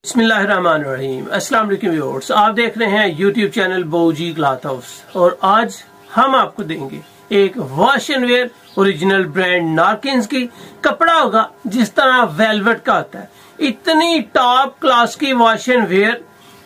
बिस्मिल्लाहिर्रहमानिर्रहीम। अस्सलाम वालेकुम व्यूअर्स, आप देख रहे हैं YouTube channel Bauji cloth house और आज हम आपको देंगे एक wash and wear original brand Narkins की। कपड़ा होगा जिस तरह वेलवेट का होता है, इतनी टॉप क्लास की वॉश एंड वेयर,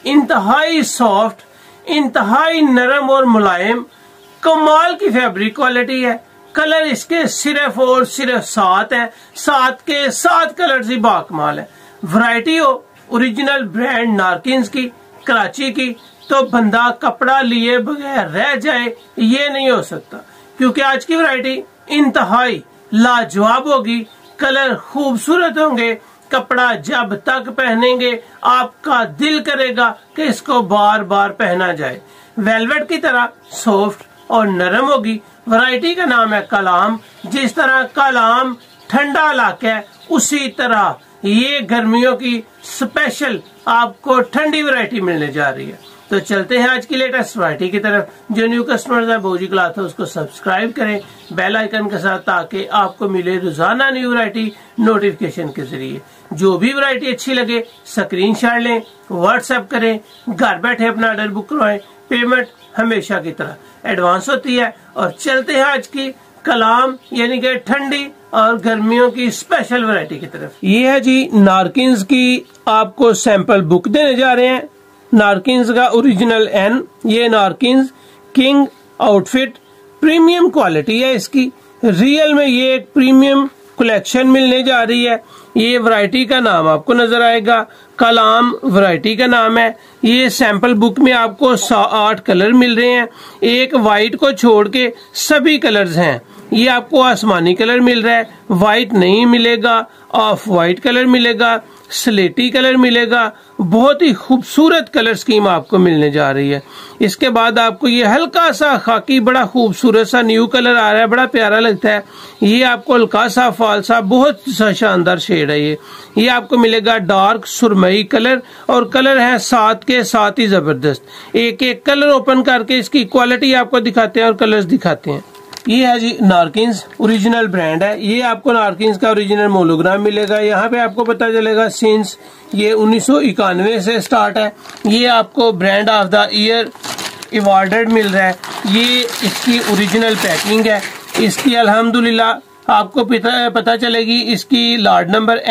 इंतहाई सॉफ्ट, इंतहाई नरम और मुलायम, कमाल की फैब्रिक क्वालिटी है। कलर इसके सिर्फ और सिर्फ 7 है, 7 के 7 कलर ही बाकमाल है। वैरायटी हो ओरिजिनल ब्रांड नारकिन्स की, कराची की, तो बंदा कपड़ा लिए बगैर रह जाए ये नहीं हो सकता, क्योंकि आज की वैरायटी इंतहाई लाजवाब होगी। कलर खूबसूरत होंगे, कपड़ा जब तक पहनेंगे आपका दिल करेगा कि इसको बार बार पहना जाए। वेलवेट की तरह सॉफ्ट और नरम होगी। वैरायटी का नाम है कलाम। जिस तरह कलाम ठंडा इलाका है, उसी तरह ये गर्मियों की स्पेशल आपको ठंडी वैरायटी मिलने जा रही है। तो चलते हैं आज की लेटेस्ट वैरायटी की तरफ। जो न्यू कस्टमर्स है बऊजी क्लॉथ हाउस उसको सब्सक्राइब करें बेल आइकन के साथ, ताकि आपको मिले रोजाना न्यू वैरायटी नोटिफिकेशन के जरिए। जो भी वैरायटी अच्छी लगे स्क्रीनशॉट लें, व्हाट्सएप करें, घर बैठे अपना ऑर्डर बुक करवाएं। पेमेंट हमेशा की तरह एडवांस होती है। और चलते हैं आज की कलाम यानी कि ठंडी और गर्मियों की स्पेशल वैरायटी की तरफ। ये है जी नारकिन्स की, आपको सैंपल बुक देने जा रहे हैं। नारकिन्स का ओरिजिनल एन, ये Narkins king outfit premium quality है इसकी। रियल में ये एक प्रीमियम कलेक्शन मिलने जा रही है। ये वैरायटी का नाम आपको नजर आएगा, कलाम वैरायटी का नाम है। ये सैंपल बुक में आपको 8 कलर मिल रहे हैं। एक वाइट को छोड़ के सभी कलर्स हैं। ये आपको आसमानी कलर मिल रहा है, व्हाइट नहीं मिलेगा, ऑफ व्हाइट कलर मिलेगा, स्लेटी कलर मिलेगा। बहुत ही खूबसूरत कलर स्कीम आपको मिलने जा रही है। इसके बाद आपको ये हल्का सा खाकी, बड़ा खूबसूरत सा न्यू कलर आ रहा है, बड़ा प्यारा लगता है। ये आपको हल्का सा फालसा, बहुत शानदार शेड है। ये आपको मिलेगा डार्क सुरमई कलर, और कलर है 7 के 7 ही जबरदस्त। एक एक कलर ओपन करके इसकी क्वालिटी आपको दिखाते हैं और कलर्स दिखाते हैं। ये है जी नारकिन्स, ओरिजिनल ब्रांड है। ये आपको नारकिन्स का ओरिजिनल मोनोग्राम मिलेगा। यहाँ पे आपको पता चलेगा सिंस ये 1991 से स्टार्ट है। ये आपको brand of the year awarded मिल रहा है। ये इसकी ओरिजिनल पैकिंग है। इसकी अल्हम्दुलिल्लाह आपको पता चलेगी। इसकी लॉट नंबर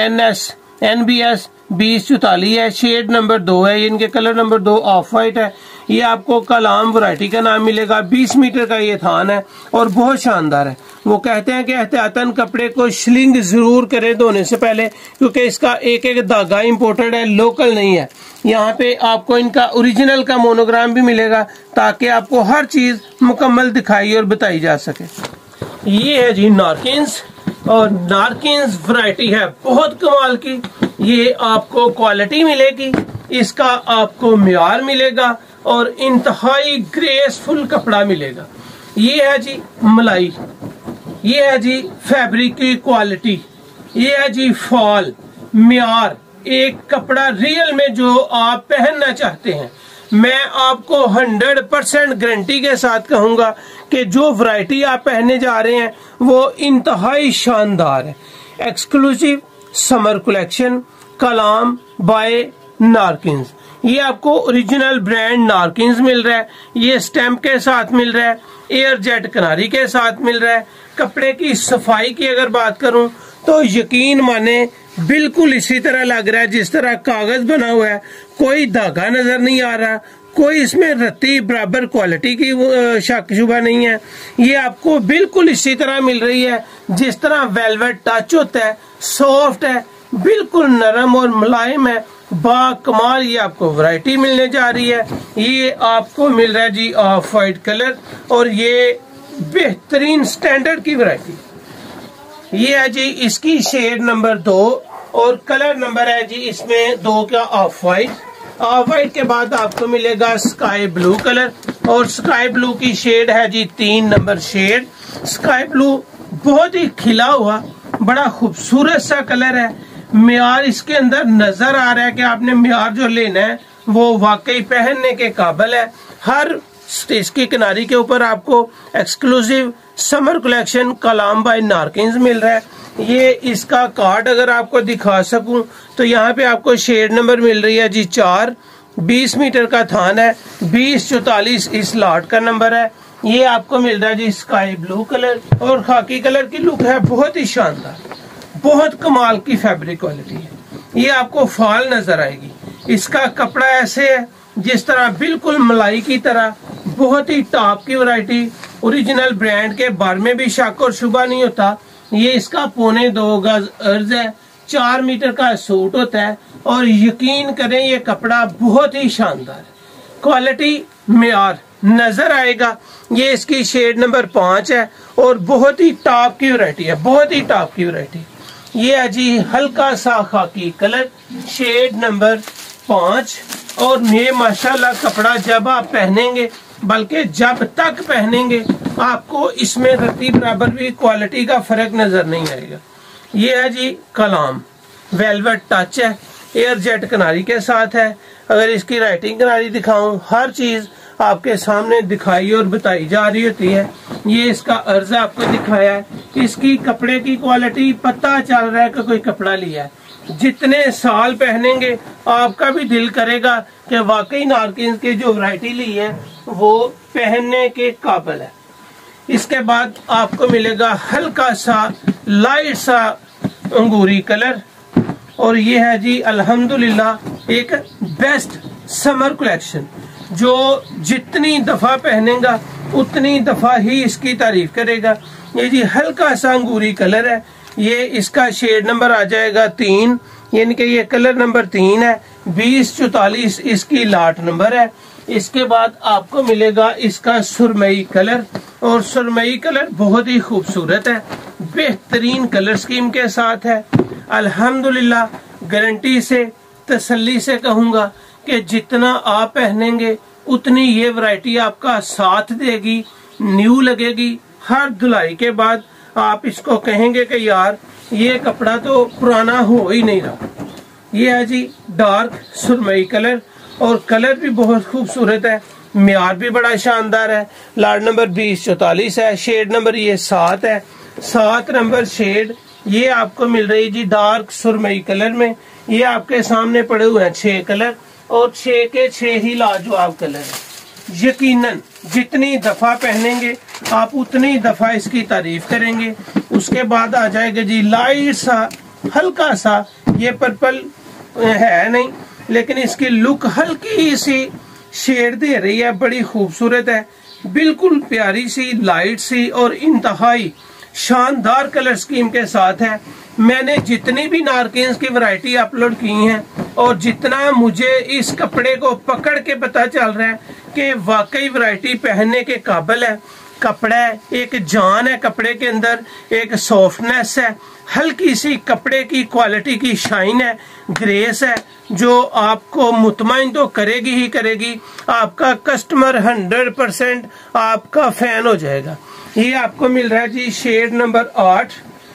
NBS 2044 है, शेड नंबर 2 है। इनके कलर नंबर 2 ऑफ वाइट है। ये आपको कलाम वैरायटी का नाम मिलेगा। 20 मीटर का ये थान है और बहुत शानदार है। वो कहते हैं कि एहतियातन कपड़े को श्लिंग जरूर करें धोने से पहले, क्योंकि इसका एक एक धागा इंपोर्टेड है, लोकल नहीं है। यहाँ पे आपको इनका ओरिजिनल का मोनोग्राम भी मिलेगा, ताकि आपको हर चीज मुकम्मल दिखाई और बताई जा सके। ये है जी नारकिन्स, और नारकिन्स वैरायटी है बहुत कमाल की। ये आपको क्वालिटी मिलेगी, इसका आपको म्यार मिलेगा और इंतहाई ग्रेसफुल कपड़ा मिलेगा। ये है जी मलाई, ये है जी फैब्रिक की क्वालिटी, ये है जी फॉल, म्यार, एक कपड़ा रियल में जो आप पहनना चाहते हैं। मैं आपको 100% गारंटी के साथ कहूंगा कि जो वैरायटी आप पहनने जा रहे हैं वो इंतहाई शानदार है। Exclusive summer collection Kalam by Narkins. ये आपको ओरिजिनल ब्रांड नारकिन्स मिल रहा है। ये स्टैम्प के साथ मिल रहा है, एयर जेट किनारी के साथ मिल रहा है। कपड़े की सफाई की अगर बात करूं तो यकीन माने बिल्कुल इसी तरह लग रहा है जिस तरह कागज बना हुआ है। कोई धागा नजर नहीं आ रहा, कोई इसमें रत्ती बराबर क्वालिटी की शक शुबा नहीं है। ये आपको बिल्कुल इसी तरह मिल रही है जिस तरह वेलवेट टच होता है, सॉफ्ट है, बिल्कुल नरम और मुलायम है, बा कमाल। ये आपको वैरायटी मिलने जा रही है। ये आपको मिल रहा है जी ऑफ वाइट कलर, और ये बेहतरीन स्टैंडर्ड की वैरायटी। ये है जी इसकी शेड नंबर 2, और कलर नंबर है जी इसमें 2 का ऑफ वाइट। ऑफ वाइट के बाद आपको मिलेगा स्काई ब्लू कलर, और स्काई ब्लू की शेड है जी 3 नंबर शेड। स्काई ब्लू बहुत ही खिला हुआ, बड़ा खूबसूरत सा कलर है। म्यार इसके अंदर नजर आ रहा है कि आपने म्यार जो लेना है वो वाकई पहनने के काबिल है। हर इसकी किनारी के ऊपर आपको exclusive summer collection Kalam by Narkins मिल रहा है। ये इसका कार्ड अगर आपको दिखा सकूं तो यहाँ पे आपको शेड नंबर मिल रही है जी 4, 20 मीटर का थान है, 2044 इस लॉट का नंबर है। ये आपको मिल रहा है जी स्काई ब्लू कलर और खाकी कलर की लुक है, बहुत ही शानदार, बहुत कमाल की फैब्रिक क्वालिटी है। ये आपको फॉल नजर आएगी। इसका कपड़ा ऐसे है जिस तरह बिल्कुल मलाई की तरह, बहुत ही टॉप की वैरायटी, ओरिजिनल ब्रांड के बारे में भी शक और शुबा नहीं होता। ये इसका 1.25 गज अर्ज है, 4 मीटर का सूट होता है और यकीन करें ये कपड़ा बहुत ही शानदार है, क्वालिटी मेयार नजर आएगा। ये इसकी शेड नंबर 5 है और बहुत ही टॉप की वैरायटी है, बहुत ही टॉप की वैरायटी। ये है जी हल्का सा खाकी कलर, शेड नंबर 5 और ये माशाल्लाह कपड़ा जब आप पहनेंगे, बल्कि जब तक पहनेंगे आपको इसमें रत्ती बराबर भी क्वालिटी का फर्क नजर नहीं आएगा। ये है जी कलाम, वेलवेट टच है, एयर जेट किनारी के साथ है। अगर इसकी राइटिंग किनारी दिखाऊं, हर चीज आपके सामने दिखाई और बताई जा रही होती है। ये इसका अर्ज आपको दिखाया है। इसकी कपड़े की क्वालिटी पता चल रहा है कि कोई कपड़ा लिया है। जितने साल पहनेंगे आपका भी दिल करेगा कि वाकई नारकिन्स की जो वैरायटी ली है वो पहनने के काबिल है। इसके बाद आपको मिलेगा हल्का सा लाइट सा अंगूरी कलर और ये है जी अल्हम्दुलिल्लाह एक बेस्ट समर कलेक्शन, जो जितनी दफा पहनेगा उतनी दफा ही इसकी तारीफ करेगा। ये जी हल्का सा अंगूरी कलर है। ये इसका शेड नंबर आ जाएगा 3, यानी कि ये कलर नंबर 3 है, 2044 इसकी लाट नंबर है। इसके बाद आपको मिलेगा इसका सुरमई कलर और सुरमई कलर बहुत ही खूबसूरत है, बेहतरीन कलर स्कीम के साथ है। अल्हम्दुलिल्लाह गारंटी से तसल्ली से कहूंगा कि जितना आप पहनेंगे उतनी ये वैरायटी आपका साथ देगी, न्यू लगेगी। हर धुलाई के बाद आप इसको कहेंगे कि यार ये कपड़ा तो पुराना हो ही नहीं रहा। ये है जी डार्क सुरमई कलर और कलर भी बहुत खूबसूरत है, म्यार भी बड़ा शानदार है। लाट नंबर 2044 है, शेड नंबर ये 7 है, 7 नंबर शेड ये आपको मिल रही है जी डार्क सुरमई कलर में। ये आपके सामने पड़े हुए हैं 6 कलर और 6 के 6 ही लाजवाब कलर है। यकीनन जितनी दफा पहनेंगे आप उतनी दफा इसकी तारीफ करेंगे। उसके बाद आ जाएगा जी लाइट सा हल्का सा, ये पर्पल है नहीं लेकिन इसकी लुक हल्की सी शेड दे रही है, बड़ी खूबसूरत है, बिल्कुल प्यारी सी लाइट सी और इंतहाई शानदार कलर स्कीम के साथ है। मैंने जितनी भी नारकिन्स की वैरायटी अपलोड की हैं और जितना मुझे इस कपड़े को पकड़ के पता चल रहा है कि वाकई वैरायटी पहनने के काबिल है। कपड़ा है, एक जान है कपड़े के अंदर, एक सॉफ्टनेस है, हल्की सी कपड़े की क्वालिटी की शाइन है, ग्रेस है, जो आपको मुतमईन तो करेगी ही करेगी। आपका कस्टमर 100% आपका फैन हो जाएगा। ये आपको मिल रहा है जी शेड नंबर 8,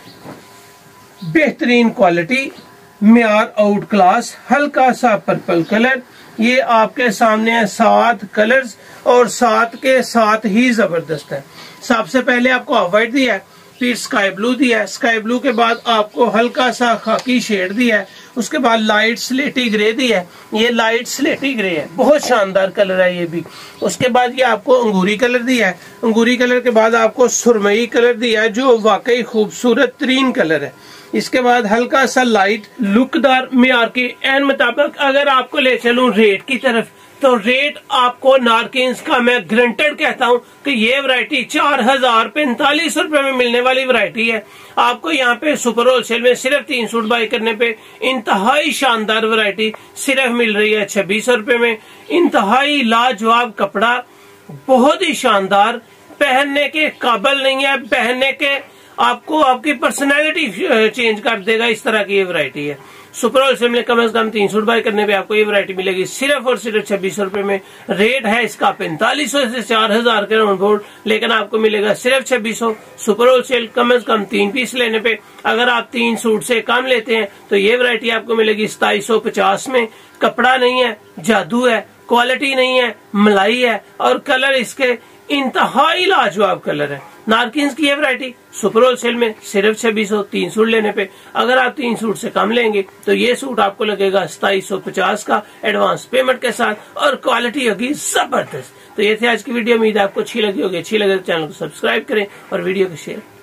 बेहतरीन क्वालिटी, म्यार आउट क्लास, हल्का सा पर्पल कलर। ये आपके सामने है 7 कलर्स और 7 के 7 ही जबरदस्त है। सबसे पहले आपको ऑफ व्हाइट दिया है, फिर स्काई ब्लू दिया है, स्काई ब्लू के बाद आपको हल्का सा खाकी शेड दिया है, उसके बाद लाइट स्लेटी ग्रे दिया है। ये लाइट स्लेटी ग्रे है, बहुत शानदार कलर है ये भी। उसके बाद ये आपको अंगूरी कलर दिया है, अंगूरी कलर के बाद आपको सुरमई कलर दिया है जो वाकई खूबसूरत तरीन कलर है। इसके बाद हल्का सा लाइट लुकदार म्यार के एन मुताबिक अगर आपको ले चलूं रेट की तरफ, तो रेट आपको नारकिन्स का मैं ग्रंटेड कहता हूं कि ये वैरायटी 4045 रुपए में मिलने वाली वैरायटी है। आपको यहाँ पे सुपर होलसेल में सिर्फ 3 सूट बाई करने पे इंतहाई शानदार वैरायटी सिर्फ मिल रही है 2600 रुपए में। इंतहाई लाजवाब कपड़ा, बहुत ही शानदार, पहनने के काबिल नहीं है, पहनने के आपको आपकी पर्सनैलिटी चेंज कर देगा, इस तरह की ये वैरायटी है। सुपर होलसेल में कम से कम 3 सूट बाय करने पे आपको ये वैरायटी मिलेगी सिर्फ और सिर्फ 2600 रुपए में। रेट है इसका 4500 से 4000 के राउंड बोर्ड, लेकिन आपको मिलेगा सिर्फ 2600। सुपर होलसेल कम से कम 3 पीस लेने पे, अगर आप 3 सूट से कम लेते हैं तो ये वैरायटी आपको मिलेगी 2750 में। कपड़ा नहीं है, जादू है, क्वालिटी नहीं है, मलाई है और कलर इसके इंतहाई लाजवाब कलर है। नारकिन्स की ये वैरायटी सुपर होलसेल में सिर्फ 2600, 3 सूट लेने पे। अगर आप 3 सूट से कम लेंगे तो ये सूट आपको लगेगा 2750 का एडवांस पेमेंट के साथ और क्वालिटी होगी जबरदस्त। तो ये थी आज की वीडियो, उम्मीद है आपको अच्छी लगी होगी। अच्छी लगे तो चैनल को सब्सक्राइब करें और वीडियो को शेयर